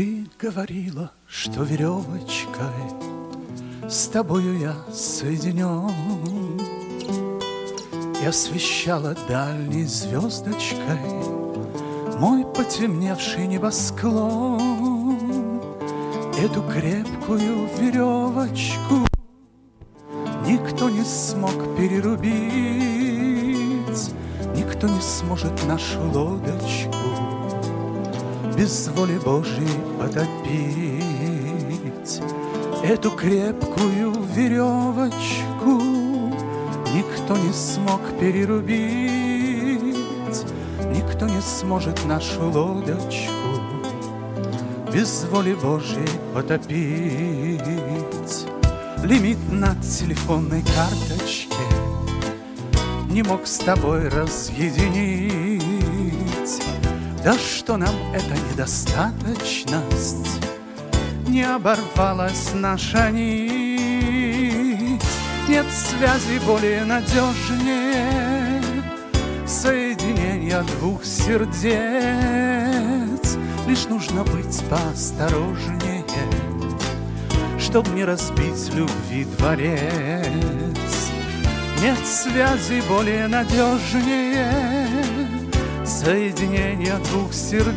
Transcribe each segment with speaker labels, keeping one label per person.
Speaker 1: Ты говорила, что веревочкой с тобою я соединен, и освещала дальней звездочкой мой потемневший небосклон. Эту крепкую веревочку никто не смог перерубить, никто не сможет нашу лодочку без воли Божьей потопить. Эту крепкую веревочку никто не смог перерубить, никто не сможет нашу лодочку без воли Божьей потопить. Лимит на телефонной карточке не мог с тобой разъединить. Да что нам эта недостаточность, не оборвалась наша нить. Нет связи более надежнее соединения двух сердец. Лишь нужно быть поосторожнее, чтоб не разбить любви дворец. Нет связи более надежнее соединения двух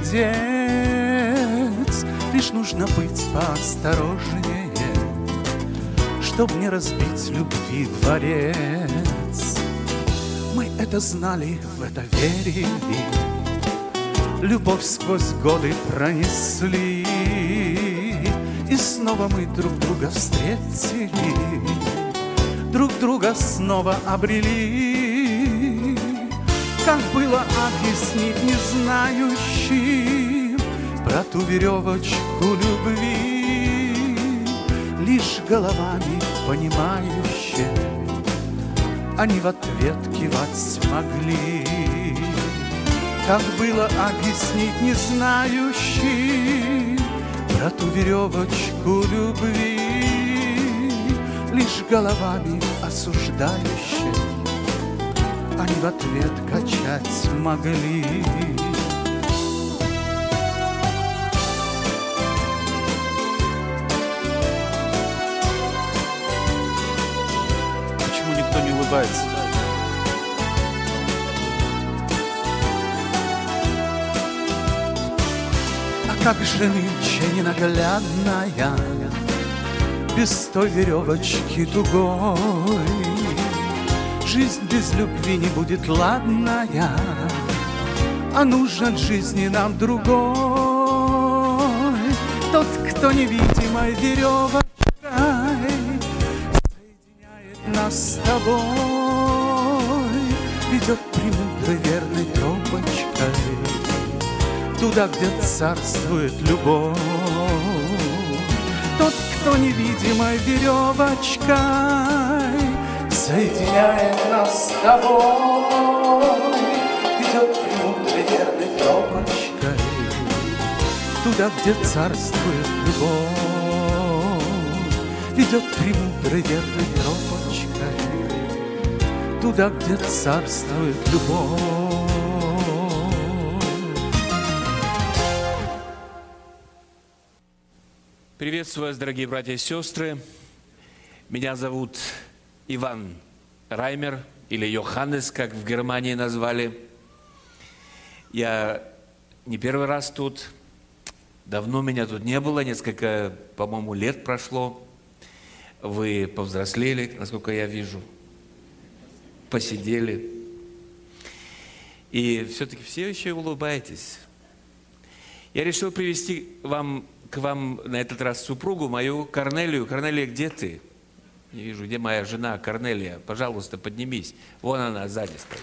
Speaker 1: сердец. Лишь нужно быть поосторожнее, чтоб не разбить любви дворец. Мы это знали, в это верили, любовь сквозь годы пронесли, и снова мы друг друга встретили, друг друга снова обрели. Как было объяснить не знающим про ту веревочку любви? Лишь головами понимающие они в ответ кивать могли. Как было объяснить не знающим про ту веревочку любви? Лишь головами осуждающие они в ответ качать могли.
Speaker 2: Почему никто не улыбается?
Speaker 1: А как же нынче ненаглядная, без той веревочки тугой? Жизнь без любви не будет ладная, а нужен жизни нам другой. Тот, кто невидимой веревочкой соединяет нас с тобой, ведет премудрой верной тропочкой туда, где царствует любовь. Тот, кто невидимой веревочкой соединяет нас с тобой, ведет премудрой верной тропочкой туда, где царствует любовь. Ведет премудрой верной тропочкой туда, где царствует любовь.
Speaker 2: Приветствую вас, дорогие братья и сестры. Меня зовут Иван Раймер, или Йоханнес, как в Германии назвали. Я не первый раз тут. Давно меня тут не было, несколько, по-моему, лет прошло. Вы повзрослели, насколько я вижу, посидели. И все-таки все еще улыбаетесь. Я решил привести к вам на этот раз супругу, мою Корнелию. Корнелия, где ты? Не вижу, где моя жена Корнелия. Пожалуйста, поднимись. Вон она, сзади стоит.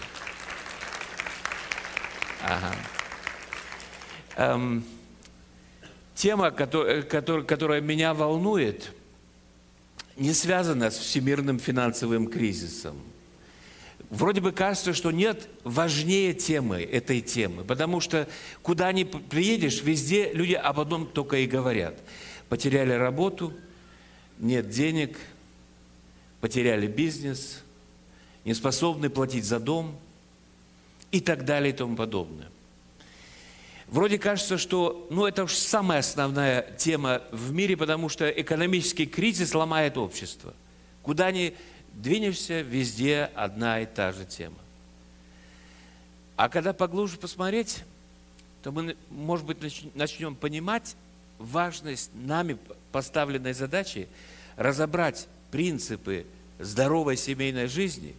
Speaker 2: Ага. Тема, которая меня волнует, не связана с всемирным финансовым кризисом. Вроде бы кажется, что нет важнее темы, этой темы. Потому что куда ни приедешь, везде люди об одном только и говорят. Потеряли работу, нет денег, потеряли бизнес, не способны платить за дом и так далее и тому подобное. Вроде кажется, что это уж самая основная тема в мире, потому что экономический кризис ломает общество. Куда ни двинешься, везде одна и та же тема. А когда поглубже посмотреть, то мы, может быть, начнем понимать важность нами поставленной задачи разобрать принципы здоровой семейной жизни.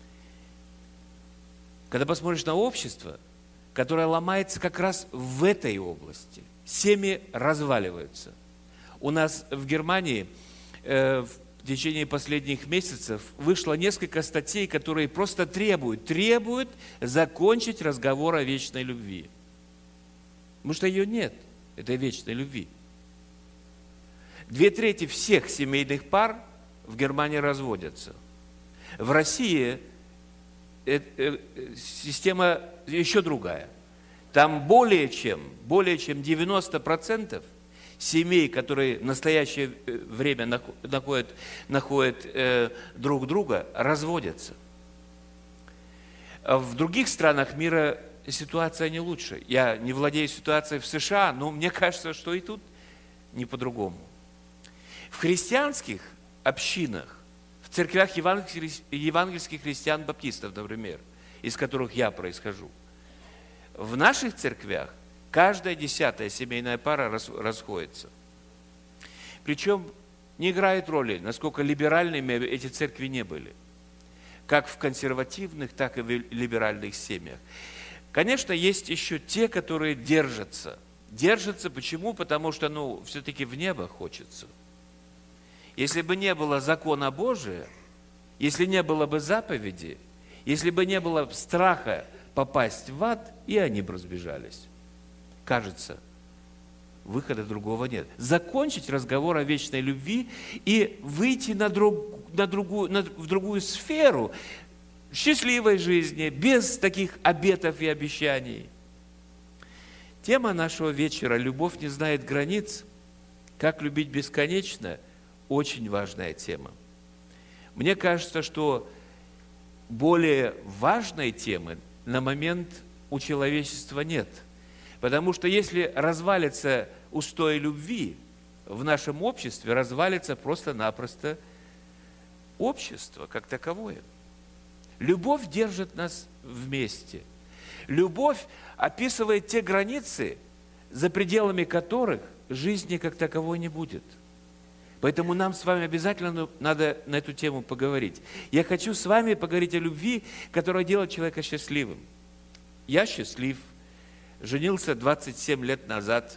Speaker 2: Когда посмотришь на общество, которое ломается как раз в этой области, семьи разваливаются. У нас в Германии в течение последних месяцев вышло несколько статей, которые просто требуют закончить разговор о вечной любви. Потому что ее нет, этой вечной любви. 2/3 всех семейных пар в Германии разводятся. В России система еще другая. Там более чем 90% семей, которые в настоящее время находят друг друга, разводятся. В других странах мира ситуация не лучше. Я не владею ситуацией в США, но мне кажется, что и тут не по-другому. В христианских общинах, в церквях евангельских христиан-баптистов, например, из которых я происхожу, в наших церквях каждая 10-я семейная пара расходится. Причем не играет роли, насколько либеральными эти церкви не были. Как в консервативных, так и в либеральных семьях. Конечно, есть еще те, которые держатся. Держатся почему? Потому что, все-таки в небо хочется. Если бы не было закона Божия, если не было бы заповеди, если бы не было страха попасть в ад, и они бы разбежались. Кажется, выхода другого нет. Закончить разговор о вечной любви и выйти в другую сферу счастливой жизни, без таких обетов и обещаний. Тема нашего вечера «Любовь не знает границ. Как любить бесконечно» очень важная тема. Мне кажется, что более важной темы на момент у человечества нет. Потому что если развалится устои любви в нашем обществе, развалится просто-напросто общество как таковое. Любовь держит нас вместе. Любовь описывает те границы, за пределами которых жизни как таковой не будет. Поэтому нам с вами обязательно надо на эту тему поговорить. Я хочу с вами поговорить о любви, которая делает человека счастливым. Я счастлив. Женился 27 лет назад.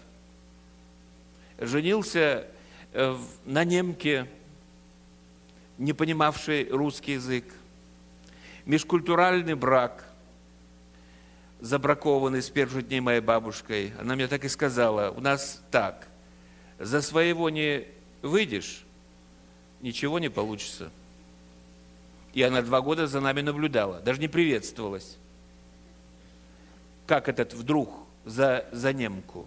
Speaker 2: Женился на немке, не понимавшей русский язык. Межкультуральный брак, забракованный с первых дней моей бабушкой. Она мне так и сказала: у нас так, за своего не выйдешь, ничего не получится. И она 2 года за нами наблюдала, даже не приветствовалась. Как этот вдруг за немку?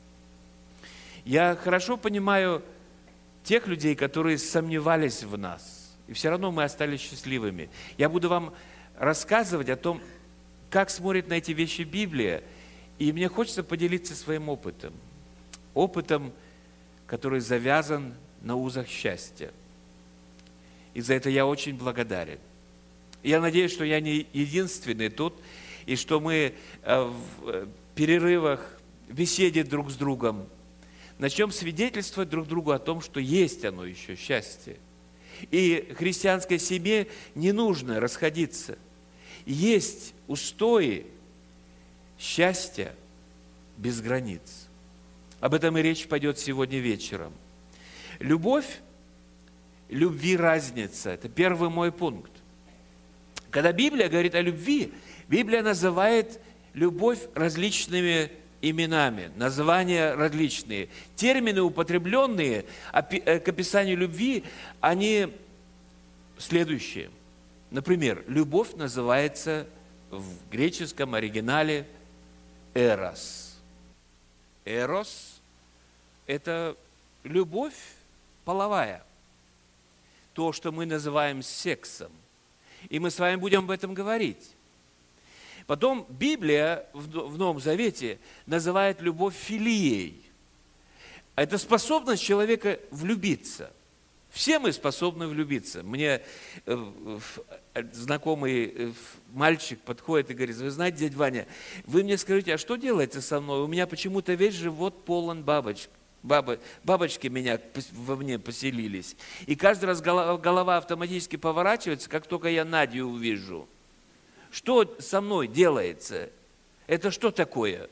Speaker 2: Я хорошо понимаю тех людей, которые сомневались в нас, и все равно мы остались счастливыми. Я буду вам рассказывать о том, как смотрит на эти вещи Библия, и мне хочется поделиться своим опытом. Опытом, который завязан на узах счастья. И за это я очень благодарен. Я надеюсь, что я не единственный тут, и что мы в перерывах, в беседе друг с другом начнем свидетельствовать друг другу о том, что есть оно еще, счастье. И христианской семье не нужно расходиться. Есть устои счастья без границ. Об этом и речь пойдет сегодня вечером. Любовь, любви разница. Это первый мой пункт. Когда Библия говорит о любви, Библия называет любовь различными именами, названия различные. Термины, употребленные к описанию любви, они следующие. Например, любовь называется в греческом оригинале «эрос». «Эрос» – это любовь половая, то, что мы называем сексом. И мы с вами будем об этом говорить. Потом Библия в Новом Завете называет любовь филией. Это способность человека влюбиться. Все мы способны влюбиться. Мне знакомый мальчик подходит и говорит: вы знаете, дядя Ваня, вы мне скажите, а что делаете со мной? У меня почему-то весь живот полон бабочек. Бабочки во мне поселились. И каждый раз голова автоматически поворачивается, как только я Надю увижу. Что со мной делается? Это что такое?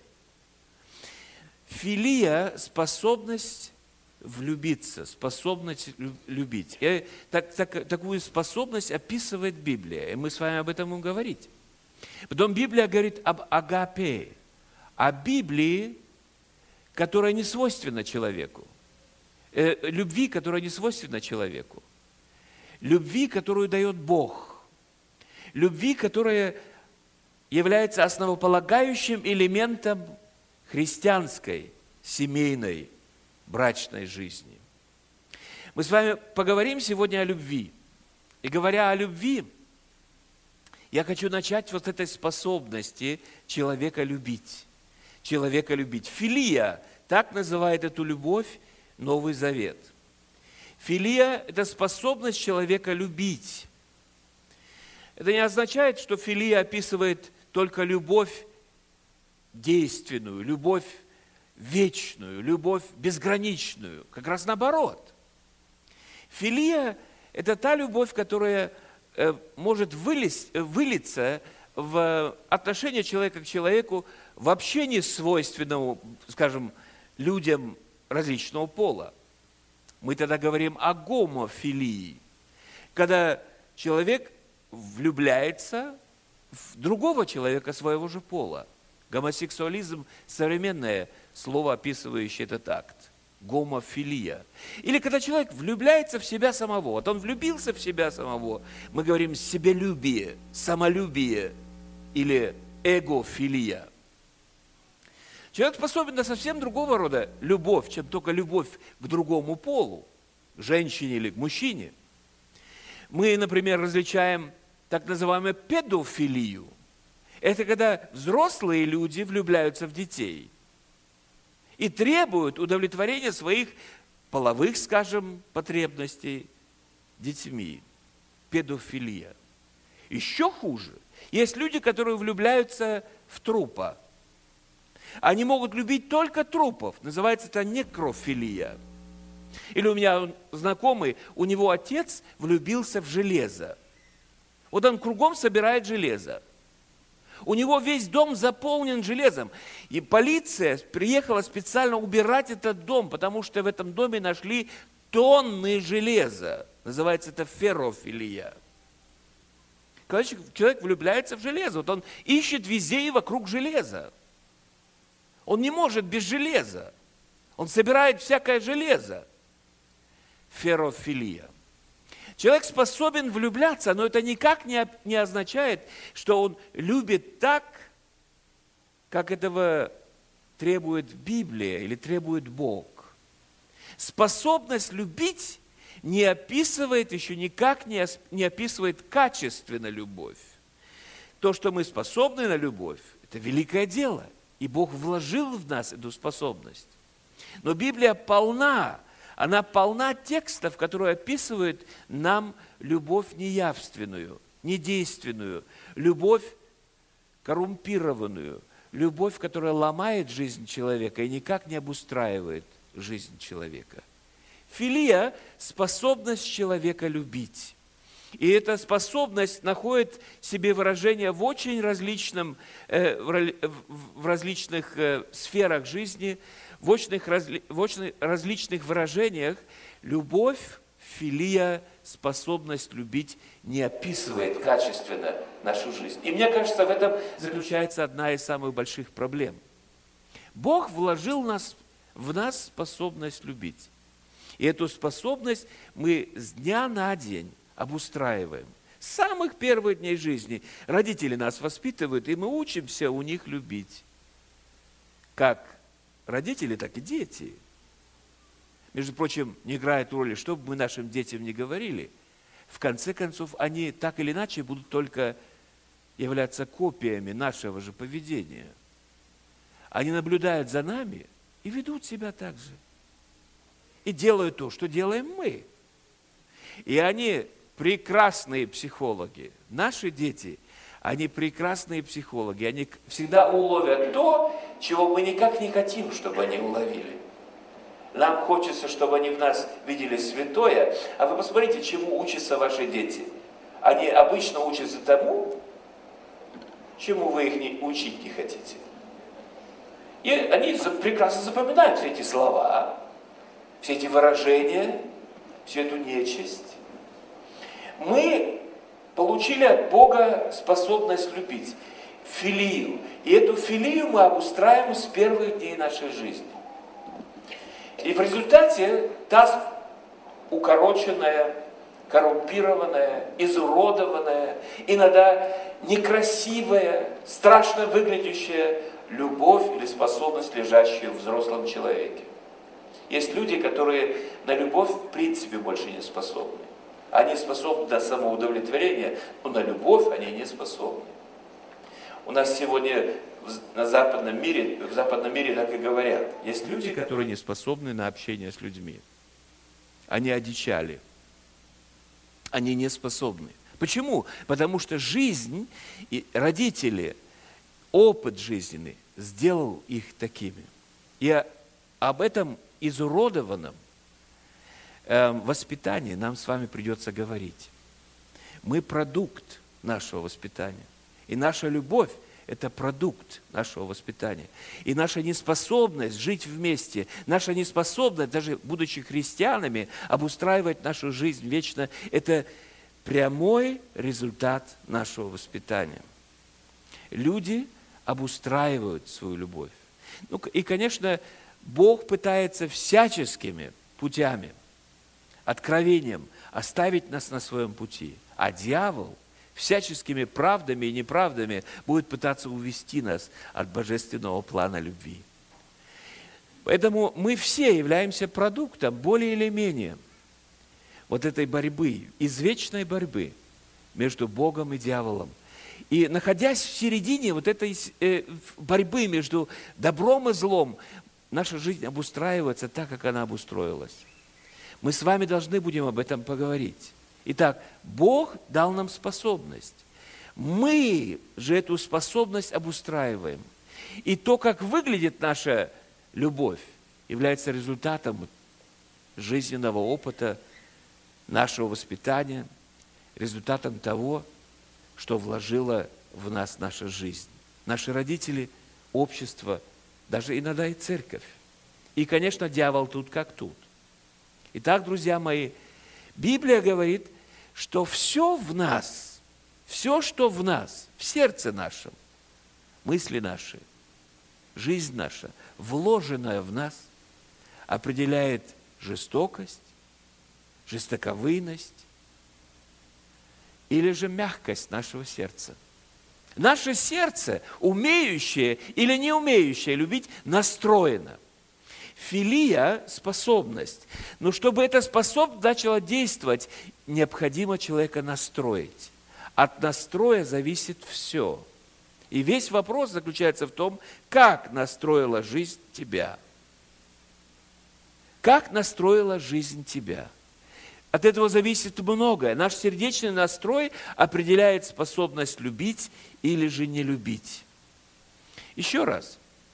Speaker 2: Филия – способность влюбиться, способность любить. Такую способность описывает Библия, и мы с вами об этом будем говорить. Потом Библия говорит об агапе, о Библии, которая не свойственна человеку, любви, которая не свойственна человеку, любви, которую дает Бог, любви, которая является основополагающим элементом христианской, семейной, брачной жизни. Мы с вами поговорим сегодня о любви. И говоря о любви, я хочу начать вот с этой способности человека любить. Человека любить. Филия, так называет эту любовь Новый Завет. Филия – это способность человека любить. Это не означает, что филия описывает только любовь действенную, любовь вечную, любовь безграничную. Как раз наоборот. Филия – это та любовь, которая может вылиться в отношение человека к человеку, вообще не свойственному, скажем, людям различного пола. Мы тогда говорим о гомофилии, когда человек влюбляется в другого человека своего же пола. Гомосексуализм – современное слово, описывающее этот акт. Гомофилия. Или когда человек влюбляется в себя самого. Вот он влюбился в себя самого. Мы говорим себелюбие, самолюбие или эгофилия. Человек способен на совсем другого рода любовь, чем только любовь к другому полу, к женщине или к мужчине. Мы, например, различаем так называемую педофилию. Это когда взрослые люди влюбляются в детей и требуют удовлетворения своих половых, скажем, потребностей детьми. Педофилия. Еще хуже. Есть люди, которые влюбляются в трупа. Они могут любить только трупов. Называется это некрофилия. Или у меня знакомый, у него отец влюбился в железо. Вот он кругом собирает железо. У него весь дом заполнен железом. И полиция приехала специально убирать этот дом, потому что в этом доме нашли тонны железа. Называется это феррофилия. Когда человек влюбляется в железо, вот он ищет везде и вокруг железа. Он не может без железа. Он собирает всякое железо. Феррофилия. Человек способен влюбляться, но это никак не означает, что он любит так, как этого требует Библия или требует Бог. Способность любить не описывает, еще никак не описывает качественно любовь. То, что мы способны на любовь, это великое дело, и Бог вложил в нас эту способность. Но Библия полна. Она полна текстов, которые описывают нам любовь неявственную, недейственную, любовь коррумпированную, любовь, которая ломает жизнь человека и никак не обустраивает жизнь человека. Филия – способность человека любить. И эта способность находит себе выражение в очень различных сферах жизни, в очень различных выражениях. Любовь, филия, способность любить не описывает качественно нашу жизнь. И мне кажется, в этом заключается одна из самых больших проблем. Бог вложил в нас способность любить. И эту способность мы с дня на день обустраиваем. С самых первых дней жизни родители нас воспитывают, и мы учимся у них любить. Как родители, так и дети. Между прочим, не играет роли, что бы мы нашим детям ни говорили. В конце концов, они так или иначе будут только являются копиями нашего же поведения. Они наблюдают за нами и ведут себя так же. И делают то, что делаем мы. И они прекрасные психологи. Наши дети, они прекрасные психологи. Они всегда уловят то, чего мы никак не хотим, чтобы они уловили. Нам хочется, чтобы они в нас видели святое. А вы посмотрите, чему учатся ваши дети. Они обычно учатся тому, чему вы их учить не хотите. И они прекрасно запоминают все эти слова, все эти выражения, всю эту нечисть. Мы получили от Бога способность любить, филию. И эту филию мы обустраиваем с первых дней нашей жизни. И в результате та укороченная, коррумпированная, изуродованная, иногда некрасивая, страшно выглядящая любовь или способность, лежащая в взрослом человеке. Есть люди, которые на любовь в принципе больше не способны. Они способны до самоудовлетворения, но на любовь они не способны. У нас сегодня в западном мире так и говорят. Есть люди, которые не способны на общение с людьми. Они одичали. Они не способны. Почему? Потому что жизнь и родители, опыт жизненный сделал их такими. И об этом изуродованном воспитании нам с вами придется говорить. Мы продукт нашего воспитания. И наша любовь – это продукт нашего воспитания. И наша неспособность жить вместе, наша неспособность, даже будучи христианами, обустраивать нашу жизнь вечно – это прямой результат нашего воспитания. Люди обустраивают свою любовь. И, конечно, Бог пытается всяческими путями, откровением оставить нас на своем пути. А дьявол всяческими правдами и неправдами будет пытаться увести нас от божественного плана любви. Поэтому мы все являемся продуктом, более или менее, вот этой борьбы, извечной борьбы между Богом и дьяволом. И находясь в середине вот этой борьбы между добром и злом, наша жизнь обустраивается так, как она обустроилась. Мы с вами должны будем об этом поговорить. Итак, Бог дал нам способность. Мы же эту способность обустраиваем. И то, как выглядит наша любовь, является результатом жизненного опыта, нашего воспитания, результатом того, что вложила в нас наша жизнь. Наши родители, общество, даже иногда и церковь. И, конечно, дьявол тут как тут. Итак, друзья мои, Библия говорит, что все в нас, все, что в нас, в сердце нашем, мысли наши, жизнь наша, вложенная в нас, определяет жестокость, жестоковыйность или же мягкость нашего сердца. Наше сердце, умеющее или не умеющее любить, настроено. Филия – способность. Но чтобы эта способность начала действовать, необходимо человека настроить. От настроя зависит все. И весь вопрос заключается в том, как настроила жизнь тебя. Как настроила жизнь тебя. От этого зависит многое. Наш сердечный настрой определяет способность любить или же не любить. Еще раз.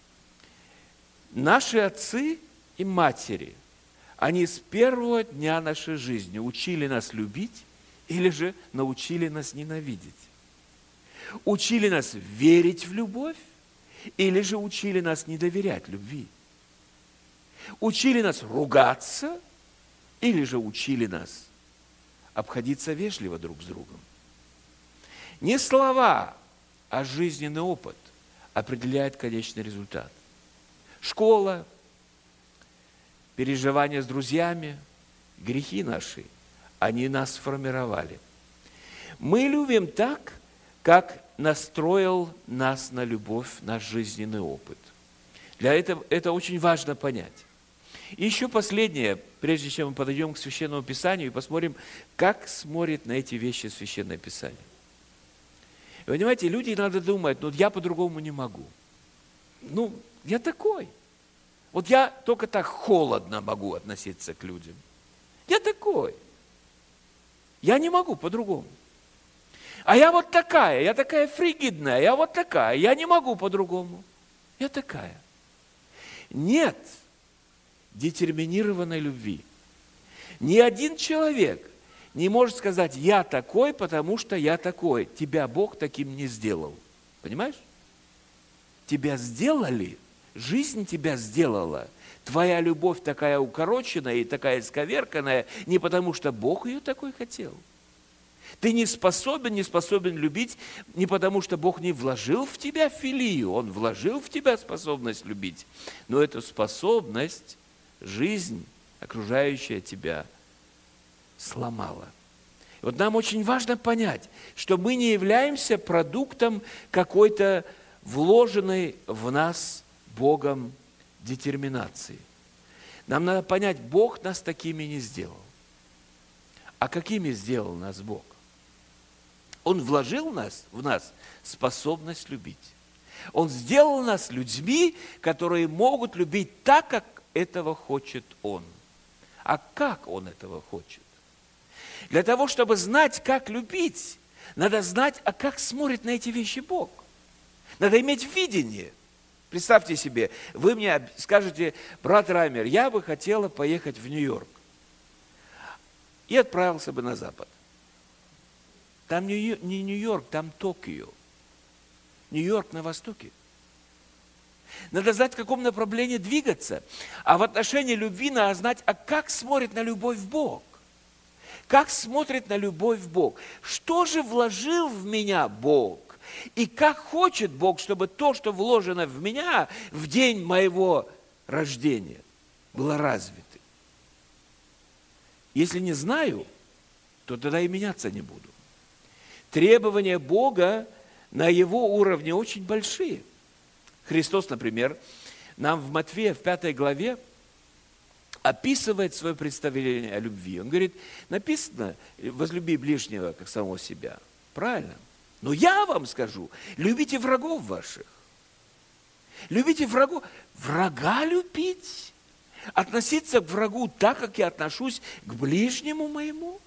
Speaker 2: Наши отцы и матери, они с первого дня нашей жизни учили нас любить или же научили нас ненавидеть. Учили нас верить в любовь или же учили нас не доверять любви. Учили нас ругаться или же учили нас обходиться вежливо друг с другом. Не слова, а жизненный опыт определяет конечный результат. Школа, переживания с друзьями, грехи наши, они нас сформировали. Мы любим так, как настроил нас на любовь наш жизненный опыт. Для этого это очень важно понять. И еще последнее, прежде чем мы подойдем к Священному Писанию и посмотрим, как смотрит на эти вещи Священное Писание. Вы понимаете, люди иногда думают, ну, я по-другому не могу. Ну, я такой. Вот я только так холодно могу относиться к людям. Я такой. Я не могу по-другому. А я вот такая, я такая фригидная, я вот такая, я не могу по-другому. Я такая. Нет детерминированной любви. Ни один человек не может сказать, я такой, потому что я такой. Тебя Бог таким не сделал. Понимаешь? Тебя сделали, жизнь тебя сделала. Твоя любовь такая укороченная и такая исковерканная, не потому что Бог ее такой хотел. Ты не способен любить не потому, что Бог не вложил в тебя филию, Он вложил в тебя способность любить, но эту способность жизнь, окружающая тебя, сломала. И вот нам очень важно понять, что мы не являемся продуктом какой-то вложенной в нас Богом детерминации. Нам надо понять, Бог нас такими не сделал. А какими сделал нас Бог? Он вложил в нас способность любить. Он сделал нас людьми, которые могут любить так, как этого хочет Он. А как Он этого хочет? Для того, чтобы знать, как любить, надо знать, а как смотрит на эти вещи Бог. Надо иметь видение. Представьте себе, вы мне скажете, брат Раймер, я бы хотела поехать в Нью-Йорк. И отправился бы на Запад. Там не Нью-Йорк, там Токио. Нью-Йорк на востоке. Надо знать, в каком направлении двигаться. А в отношении любви надо знать, а как смотрит на любовь Бог. Как смотрит на любовь Бог. Что же вложил в меня Бог? И как хочет Бог, чтобы то, что вложено в меня в день моего рождения, было развито. Если не знаю, то тогда и меняться не буду. Требования Бога на Его уровне очень большие. Христос, например, нам в Матфея, в 5 главе, описывает свое представление о любви. Он говорит, написано, возлюби ближнего, как самого себя. Правильно? Но я вам скажу, любите врагов ваших. Любите врагов. Врага любить. Относиться к врагу так, как я отношусь к ближнему моему.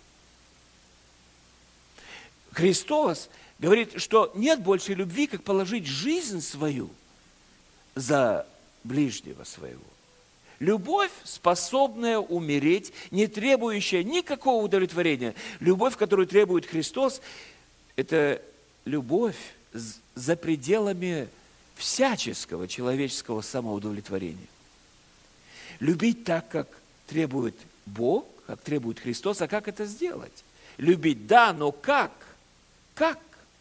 Speaker 2: Христос говорит, что нет больше любви, как положить жизнь свою за ближнего своего. Любовь, способная умереть, не требующая никакого удовлетворения. Любовь, которую требует Христос, это любовь за пределами всяческого человеческого самоудовлетворения. Любить так, как требует Бог, как требует Христос, а как это сделать? Любить, да, но как? Как?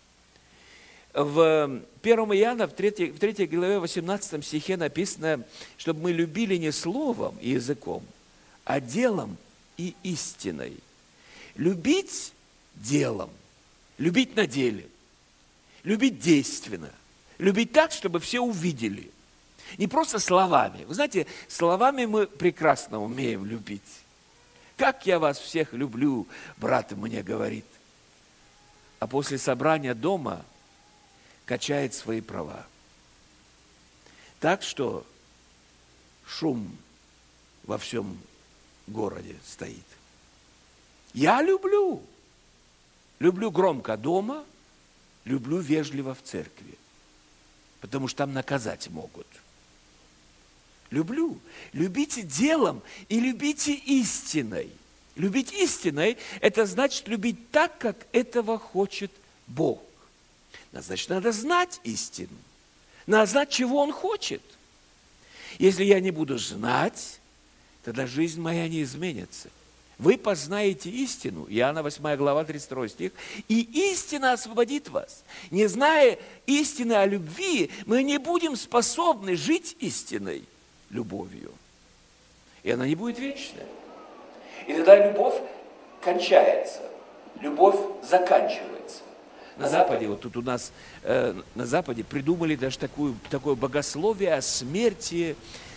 Speaker 2: В 1 Иоанна, в 3 главе, 18 стихе написано, чтобы мы любили не словом и языком, а делом и истиной. Любить делом, любить на деле, любить действенно, любить так, чтобы все увидели. Не просто словами. Вы знаете, словами мы прекрасно умеем любить. Как я вас всех люблю, брат мне говорит. А после собрания дома качает свои права. Так что шум во всем городе стоит. Я люблю. Люблю громко дома, люблю вежливо в церкви. Потому что там наказать могут. Люблю. Любите делом и любите истиной. Любить истиной – это значит любить так, как этого хочет Бог. Значит, надо знать истину. Надо знать, чего Он хочет. Если я не буду знать, тогда жизнь моя не изменится. Вы познаете истину, Иоанна 8 глава, 32 стих, и истина освободит вас. Не зная истины о любви, мы не будем способны жить истиной, любовью. И она не будет вечная. И тогда любовь кончается, любовь заканчивается. На Западе, вот тут у нас на Западе придумали даже такое богословие о смерти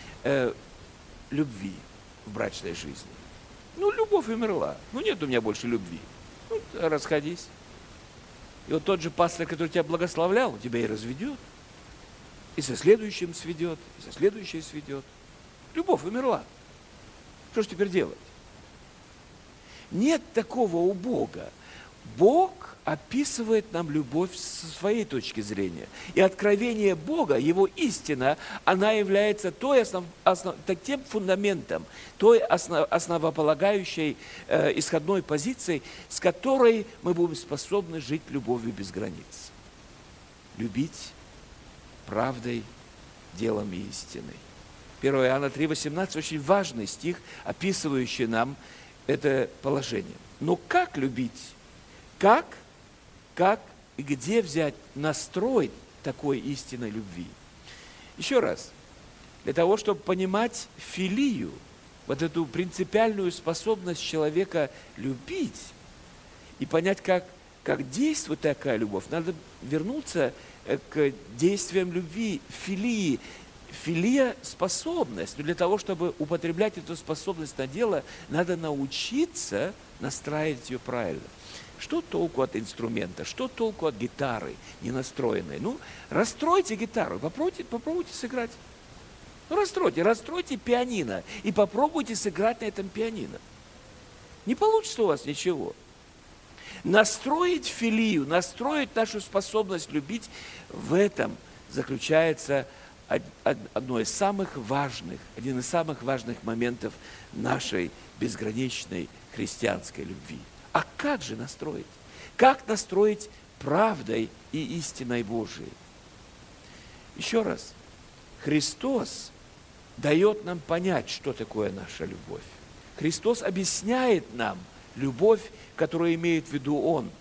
Speaker 2: любви в брачной жизни. Ну, любовь умерла. Ну, нет у меня больше любви. Ну, расходись. И вот тот же пастор, который тебя благословлял, тебя и разведет. И со следующим сведет, и со следующей сведет. Любовь умерла. Что же теперь делать? Нет такого у Бога. Бог описывает нам любовь со своей точки зрения. И откровение Бога, Его истина, она является тем фундаментом, той основополагающей исходной позицией, с которой мы будем способны жить любовью без границ. Любить правдой, делом и истиной. 1 Иоанна 3,18 очень важный стих, описывающий нам это положение. Но как любить? Как и где взять настрой такой истинной любви? Еще раз, для того, чтобы понимать филию, вот эту принципиальную способность человека любить и понять, как действует такая любовь, надо вернуться к действиям любви, филии. Филия – способность. Но для того, чтобы употреблять эту способность на дело, надо научиться настраивать ее правильно. Что толку от инструмента? Что толку от гитары не настроенной? Ну, расстройте гитару, попробуйте сыграть. Ну, расстройте пианино и попробуйте сыграть на этом пианино. Не получится у вас ничего. Настроить филию, настроить нашу способность любить, в этом заключается один из самых важных моментов нашей безграничной христианской любви. А как же настроить? Как настроить правдой и истиной Божией? Еще раз, Христос дает нам понять, что такое наша любовь. Христос объясняет нам любовь, которую имеет в виду Он.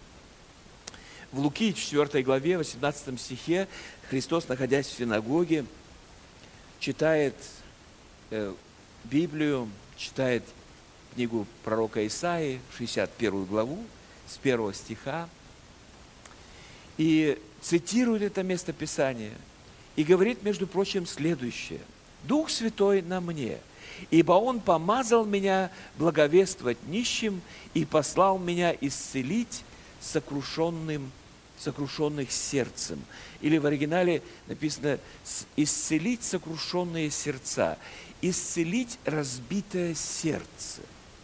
Speaker 2: В Луки 4 главе, 18 стихе, Христос, находясь в синагоге, читает Библию, читает книгу пророка Исаии, 61 главу, с 1 стиха, и цитирует это место Писания, и говорит, между прочим, следующее. «Дух Святой на мне, ибо Он помазал меня благовествовать нищим и послал меня исцелить сокрушенных сердцем». Или в оригинале написано «исцелить сокрушенные сердца», «исцелить разбитое сердце».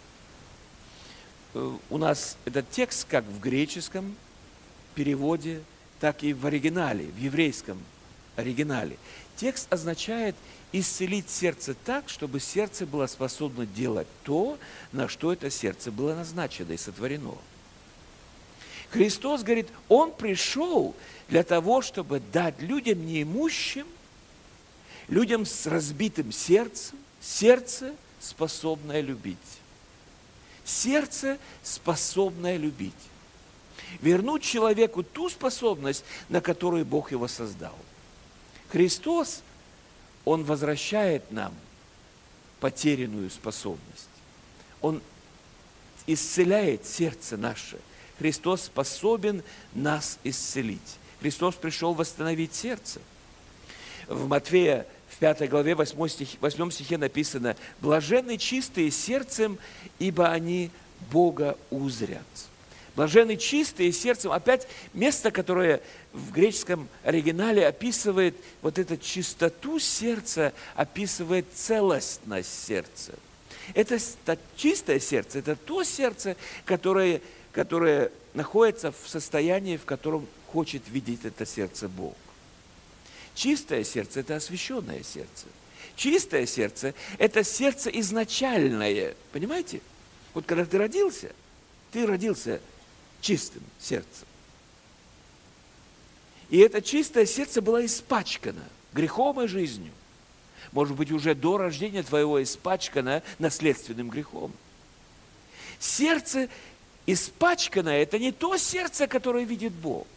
Speaker 2: У нас этот текст как в греческом переводе, так и в оригинале, в еврейском оригинале. Текст означает исцелить сердце так, чтобы сердце было способно делать то, на что это сердце было назначено и сотворено. Христос говорит, Он пришел для того, чтобы дать людям неимущим, людям с разбитым сердцем, сердце, способное любить. Сердце, способное любить. Вернуть человеку ту способность, на которую Бог его создал. Христос, Он возвращает нам потерянную способность. Он исцеляет сердце наше. Христос способен нас исцелить. Христос пришел восстановить сердце. В Матфея, в 5 главе, 8 стихе написано: «Блаженны чистые сердцем, ибо они Бога узрят». Блаженны чистые сердцем. Опять место, которое в греческом оригинале описывает вот эту чистоту сердца, описывает целостность сердца. Это чистое сердце, это то сердце, которое находится в состоянии, в котором хочет видеть это сердце Бог. Чистое сердце – это освященное сердце. Чистое сердце – это сердце изначальное. Понимаете? Вот когда ты родился чистым сердцем. И это чистое сердце было испачкано грехом и жизнью. Может быть, уже до рождения твоего испачкано наследственным грехом. Сердце испачканное – это не то сердце, которое видит Бог.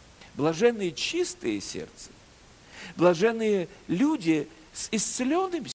Speaker 2: Блаженные чистые сердца, блаженные люди с исцеленным